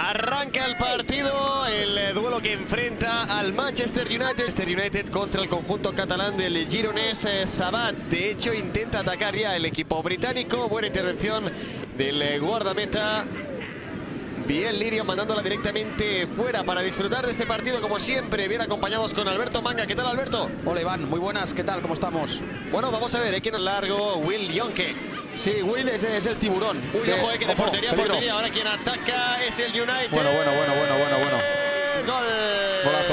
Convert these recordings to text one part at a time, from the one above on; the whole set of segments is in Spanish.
Arranca el partido, el duelo que enfrenta al Manchester United contra el conjunto catalán del Gironès Sabat. De hecho, intenta atacar ya el equipo británico. Buena intervención del guardameta Biel Lirio, mandándola directamente fuera para disfrutar de este partido, como siempre, bien acompañados con Alberto Manga. ¿Qué tal, Alberto? Hola, Iván, muy buenas, ¿qué tal? ¿Cómo estamos? Bueno, vamos a ver, hay quien es largo, Will Jonke. Sí, Will es el tiburón. Uy, ojo, que de portería a portería. Ahora quien ataca es el United. Bueno. Gol. Golazo.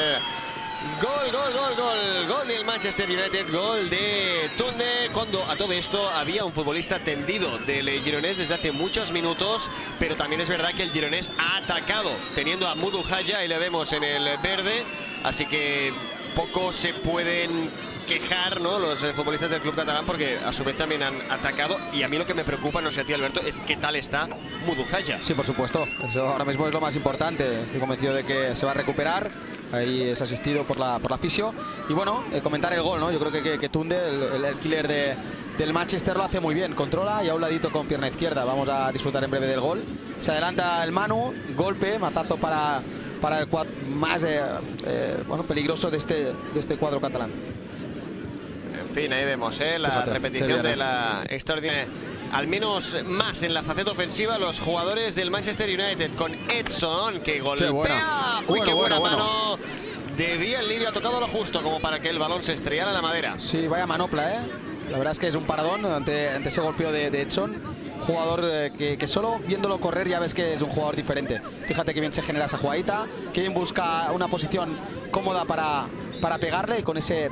Gol del Manchester United, gol de Tunde, cuando a todo esto había un futbolista tendido del Gironès desde hace muchos minutos, pero también es verdad que el Gironès ha atacado, teniendo a Mudu Haya, y le vemos en el verde, así que poco se pueden quejar, ¿no?, los futbolistas del club catalán, porque a su vez también han atacado. Y a mí lo que me preocupa, no sé a ti, Alberto, es qué tal está Mudu Haya. Sí, por supuesto, eso ahora mismo es lo más importante. Estoy convencido de que se va a recuperar. Ahí es asistido por la fisio. Y bueno, comentar el gol, ¿no? Yo creo que Tunde, el killer del Manchester, lo hace muy bien. Controla y a un ladito con pierna izquierda. Vamos a disfrutar en breve del gol. Se adelanta el Manu, golpe, mazazo para el cuadro más peligroso de este cuadro catalán. En fin, ahí vemos la repetición de la extraordinaria. Al menos más en la faceta ofensiva los jugadores del Manchester United, con Edson, que golpea. Uy, qué buena mano de Biel Lirio. Ha tocado lo justo como para que el balón se estrellara en la madera. Sí, vaya manopla, ¿eh? La verdad es que es un paradón ante ese golpeo de Edson. Jugador que solo viéndolo correr ya ves que es un jugador diferente. Fíjate que bien se genera esa jugadita, que bien busca una posición cómoda para pegarle, y con ese...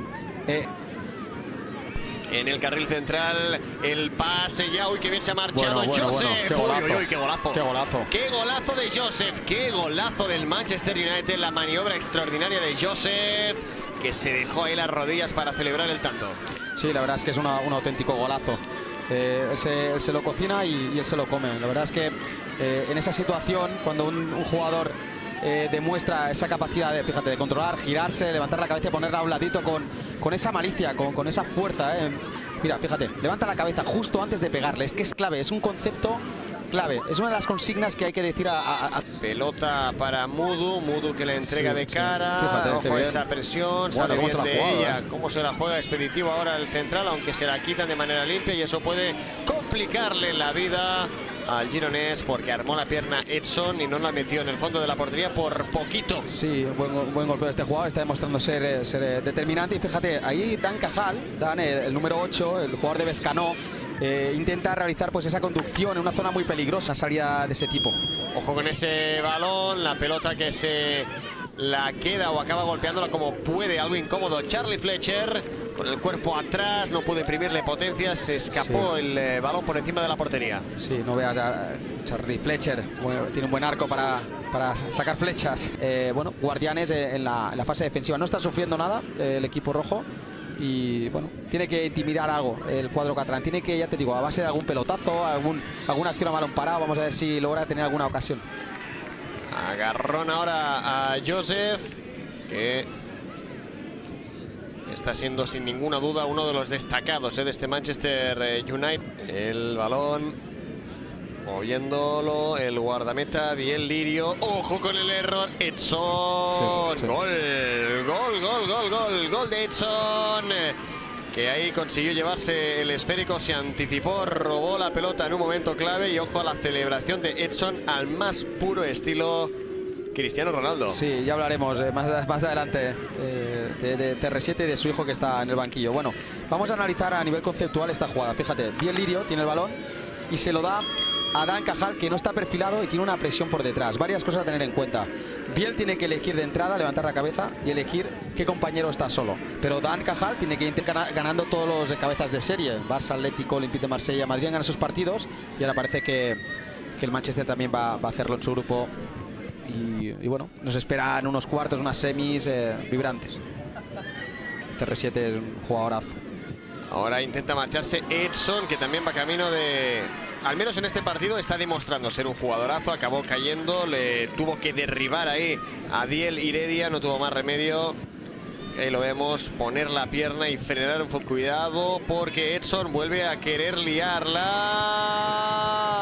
En el carril central, el pase ya. Uy, qué bien se ha marchado Joseph. Qué golazo. Uy, qué golazo. Qué golazo. Qué golazo de Joseph. Qué golazo del Manchester United. La maniobra extraordinaria de Joseph, que se dejó ahí las rodillas para celebrar el tanto. Sí, la verdad es que es un auténtico golazo. Él se lo cocina y él se lo come. La verdad es que en esa situación, cuando un jugador demuestra esa capacidad de controlar, girarse, levantar la cabeza y ponerla a un ladito con esa malicia, con esa fuerza. Mira, fíjate, levanta la cabeza justo antes de pegarle. Es que es clave, es un concepto clave. Es una de las consignas que hay que decir Pelota para Mudu que le entrega de cara. Fíjate, ojo, esa presión, sale cómo bien se la de juega, ella. Cómo se la juega expeditivo ahora el central, aunque se la quitan de manera limpia, y eso puede complicarle la vida al Gironès, porque armó la pierna Edson y no la metió en el fondo de la portería por poquito. Sí, buen golpe de este jugador, está demostrando ser determinante. Y fíjate, ahí Dan Cajal, el número 8, el jugador de Bescanó, intenta realizar pues esa conducción en una zona muy peligrosa, salida de ese tipo. Ojo con ese balón, la pelota que se la queda o acaba golpeándola como puede, algo incómodo. Charlie Fletcher con el cuerpo atrás, no pudo imprimirle potencia, se escapó el balón por encima de la portería. Sí, no veas a Charlie Fletcher, tiene un buen arco para sacar flechas. Bueno, Guardianes en la fase defensiva no está sufriendo nada el equipo rojo. Y bueno, tiene que intimidar algo el cuadro catalán. Tiene que, ya te digo, a base de algún pelotazo, alguna acción a balón parado, vamos a ver si logra tener alguna ocasión. Agarrón ahora a Joseph, que está siendo sin ninguna duda uno de los destacados de este Manchester United. El balón, moviéndolo, el guardameta Biel Lirio. Ojo con el error, Edson. Sí. Gol de Edson, que ahí consiguió llevarse el esférico, se anticipó, robó la pelota en un momento clave. Y ojo a la celebración de Edson al más puro estilo Cristiano Ronaldo. Sí, ya hablaremos más adelante de CR7 y de su hijo que está en el banquillo. Bueno, vamos a analizar a nivel conceptual esta jugada. Fíjate, Biel Lirio tiene el balón y se lo da a Dan Cajal, que no está perfilado y tiene una presión por detrás. Varias cosas a tener en cuenta. Biel tiene que elegir de entrada, levantar la cabeza y elegir qué compañero está solo. Pero Dan Cajal tiene que ir ganando todos los cabezas de serie. Barça, Atlético, Olympique de Marsella, Madrid ganan esos partidos, y ahora parece que el Manchester también va a hacerlo en su grupo. Y bueno, nos esperan unos cuartos, unas semis vibrantes. CR7 es un jugadorazo. Ahora intenta marcharse Edson, que también va camino de... Al menos en este partido está demostrando ser un jugadorazo. Acabó cayendo, le tuvo que derribar ahí a Diel Heredia, no tuvo más remedio. Ahí lo vemos, poner la pierna y frenar un cuidado, porque Edson vuelve a querer liarla.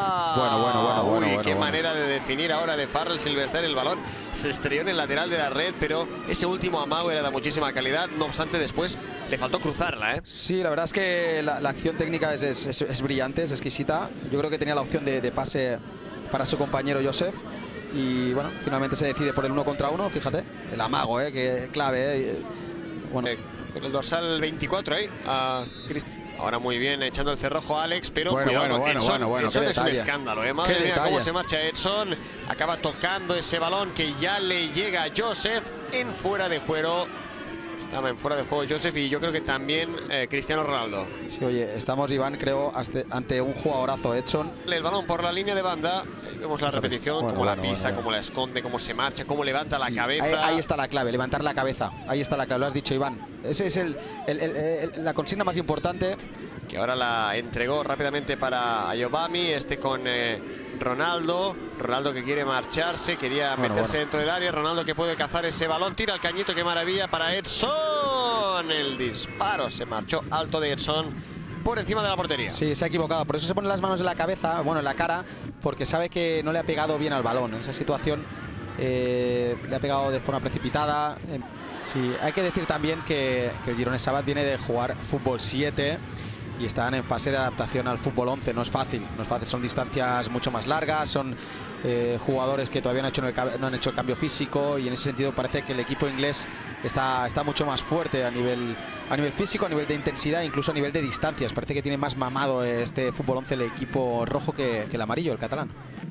Uy, qué manera de definir ahora de Farrell Sylvester. El balón se estrelló en el lateral de la red, pero ese último amago era de muchísima calidad. No obstante, después le faltó cruzarla, ¿eh? Sí, la verdad es que la acción técnica es brillante, es exquisita. Yo creo que tenía la opción de pase para su compañero Joseph. Y bueno, finalmente se decide por el 1 contra 1. Fíjate, el amago, que clave. Bueno, con el dorsal 24 ahí. Ahora muy bien echando el cerrojo a Alex, pero cuidado con Edson. Edson es un escándalo, madre mía, cómo se marcha Edson. Acaba tocando ese balón que ya le llega a Joseph en fuera de juego. Estaba en fuera de juego Joseph y yo creo que también Cristiano Ronaldo. Sí, oye, estamos, Iván, creo, ante un jugadorazo, Edson. El balón por la línea de banda. Ahí vemos la repetición, cómo la pisa, cómo la esconde, cómo se marcha, cómo levanta la cabeza. Ahí está la clave, levantar la cabeza. Ahí está la clave, lo has dicho, Iván. Ese es la consigna más importante. Que ahora la entregó rápidamente para Ayobami, con Ronaldo. Ronaldo que quiere marcharse, quería meterse dentro del área. Ronaldo que puede cazar ese balón, tira el cañito, qué maravilla para Edson. El disparo se marchó alto de Edson por encima de la portería. Sí, se ha equivocado, por eso se pone las manos en la cabeza, en la cara, porque sabe que no le ha pegado bien al balón. En esa situación le ha pegado de forma precipitada. Sí, hay que decir también que el Gironès Sabat viene de jugar fútbol 7 y están en fase de adaptación al fútbol 11. No es fácil, son distancias mucho más largas, son jugadores que todavía no han hecho el cambio físico, y en ese sentido parece que el equipo inglés está mucho más fuerte a nivel físico, a nivel de intensidad, incluso a nivel de distancias. Parece que tiene más mamado este fútbol 11 el equipo rojo que el amarillo, el catalán.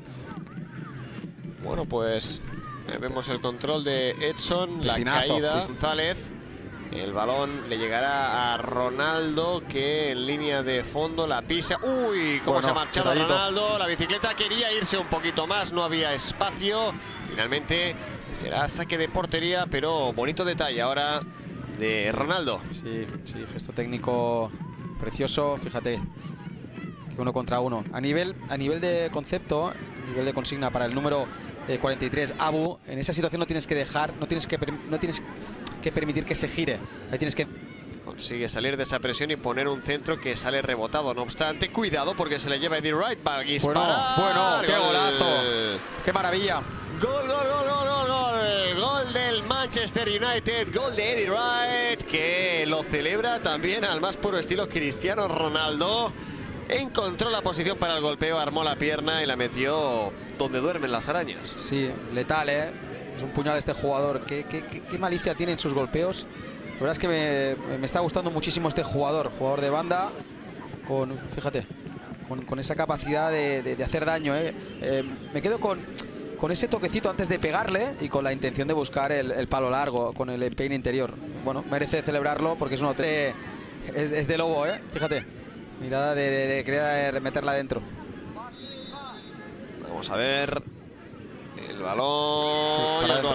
Bueno, pues vemos el control de Edson, la caída de González. El balón le llegará a Ronaldo, que en línea de fondo la pisa. ¡Uy! Cómo se ha marchado Ronaldo. La bicicleta quería irse un poquito más, no había espacio. Finalmente será saque de portería, pero bonito detalle ahora de Ronaldo. Sí, gesto técnico precioso. Fíjate, que 1 contra 1. A nivel de concepto, a nivel de consigna para el número 43, Abu, en esa situación no tienes que permitir que se gire. Ahí tienes que... Consigue salir de esa presión y poner un centro que sale rebotado. No obstante, cuidado porque se le lleva Eddie Wright. Va a disparar. Bueno, qué golazo. Qué maravilla. Gol del Manchester United. Gol de Eddie Wright, que lo celebra también al más puro estilo Cristiano Ronaldo. Encontró la posición para el golpeo, armó la pierna y la metió donde duermen las arañas. Sí, letal, es un puñal este jugador. ¿Qué malicia tiene en sus golpeos? La verdad es que me está gustando muchísimo este jugador de banda, fíjate, con esa capacidad de hacer daño. Me quedo con ese toquecito antes de pegarle y con la intención de buscar el palo largo, con el empeine interior. Bueno, merece celebrarlo porque es de lobo, fíjate. Mirada de querer meterla adentro. Vamos a ver el balón. Sí,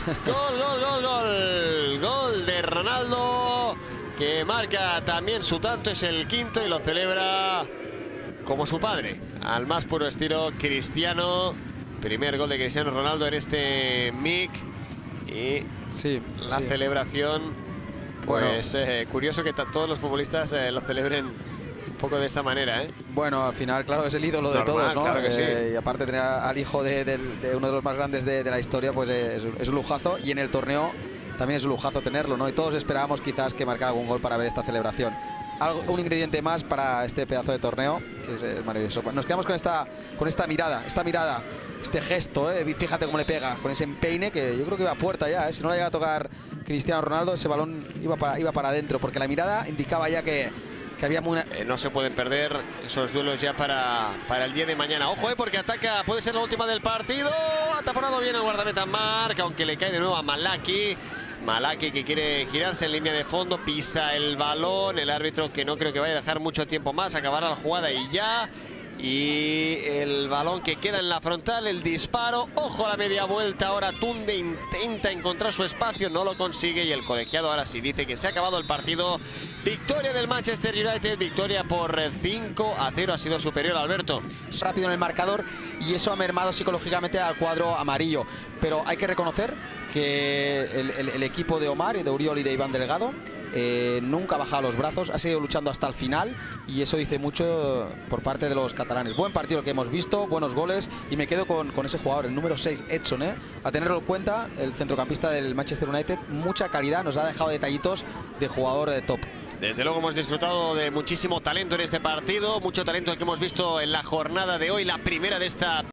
gol de Ronaldo, que marca también su tanto, es el quinto y lo celebra como su padre, al más puro estilo Cristiano. Primer gol de Cristiano Ronaldo en este MIC y la celebración. Pues curioso que todos los futbolistas lo celebren un poco de esta manera, Bueno, al final, claro, es el ídolo de todos, ¿no? Claro que sí. Y aparte tener al hijo de uno de los más grandes de la historia, pues es un lujazo. Y en el torneo también es un lujazo tenerlo, ¿no? Y todos esperábamos quizás que marcara algún gol para ver esta celebración. Un ingrediente más para este pedazo de torneo, que es maravilloso. Nos quedamos con esta mirada, este gesto, fíjate cómo le pega, con ese empeine que yo creo que iba a puerta ya, Si no le llega a tocar Cristiano Ronaldo, ese balón iba para adentro, porque la mirada indicaba ya que había no se pueden perder esos duelos ya para el día de mañana. Ojo, porque ataca, puede ser la última del partido. Ha taponado bien el guardameta Marc, aunque le cae de nuevo a Malaki. Malaki, que quiere girarse en línea de fondo, pisa el balón. El árbitro, que no creo que vaya a dejar mucho tiempo más, acabará la jugada y ya. Y el balón que queda en la frontal, el disparo. Ojo a la media vuelta, ahora Tunde intenta encontrar su espacio, no lo consigue, y el colegiado ahora sí dice que se ha acabado el partido. Victoria del Manchester United, victoria por 5-0, ha sido superior Alberto. Rápido en el marcador y eso ha mermado psicológicamente al cuadro amarillo, pero hay que reconocer que el equipo de Omar y de Uriol y de Iván Delgado nunca ha bajado los brazos, ha seguido luchando hasta el final, y eso dice mucho por parte de los catalanes. Buen partido que hemos visto. talento, buenos goles, y me quedo con ese jugador, el número 6, Edson, a tenerlo en cuenta, el centrocampista del Manchester United, mucha calidad, nos ha dejado detallitos de jugador top. Desde luego hemos disfrutado de muchísimo talento en este partido, mucho talento el que hemos visto en la jornada de hoy, la primera de esta